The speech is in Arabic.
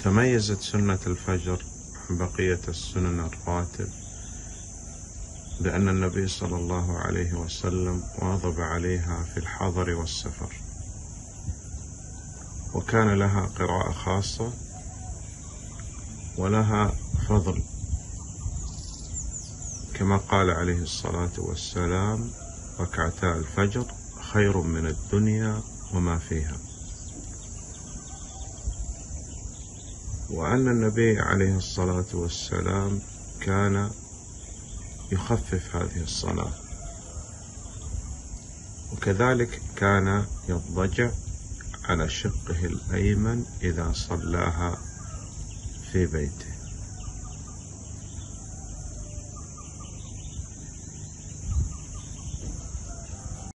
تميزت سنة الفجر عن بقية السنن الرواتب بأن النبي صلى الله عليه وسلم واظب عليها في الحضر والسفر، وكان لها قراءة خاصة ولها فضل، كما قال عليه الصلاة والسلام: ركعتا الفجر خير من الدنيا وما فيها. وأن النبي عليه الصلاة والسلام كان يخفف هذه الصلاة، وكذلك كان يضطجع على شقه الأيمن إذا صلاها في بيته.